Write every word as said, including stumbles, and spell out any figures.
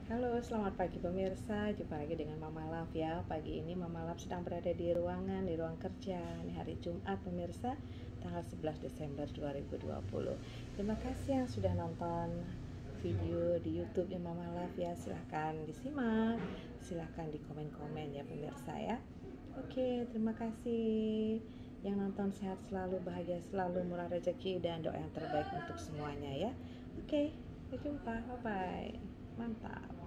Halo, selamat pagi pemirsa. Jumpa lagi dengan Mama Love ya. Pagi ini Mama Love sedang berada di ruangan, di ruang kerja. Ini hari Jumat pemirsa, tanggal sebelas Desember dua ribu dua puluh. Terima kasih yang sudah nonton video di YouTube ya Mama Love ya. Silahkan disimak, silahkan di komen-komen ya pemirsa ya. Oke, terima kasih. Yang nonton sehat selalu, bahagia selalu, murah rezeki dan doa yang terbaik untuk semuanya ya. Oke, sampai jumpa. Bye bye. Mantap.